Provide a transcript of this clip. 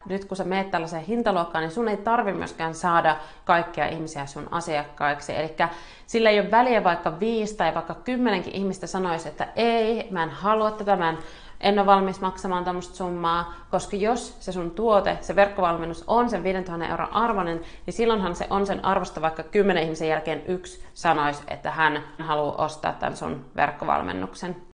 nyt kun sä meet tällaiseen hintaluokkaan, niin sun ei tarvi myöskään saada kaikkia ihmisiä sun asiakkaiksi. Eli sillä ei ole väliä, vaikka 5 tai vaikka 10 ihmistä sanoisi, että ei, mä en halua tätä, en ole valmis maksamaan tämmöistä summaa, koska jos se sun tuote, se verkkovalmennus on sen 5 000 euron arvoinen, niin silloinhan se on sen arvosta, vaikka 10 ihmisen jälkeen 1 sanoisi, että hän haluaa ostaa tämän sun verkkovalmennuksen.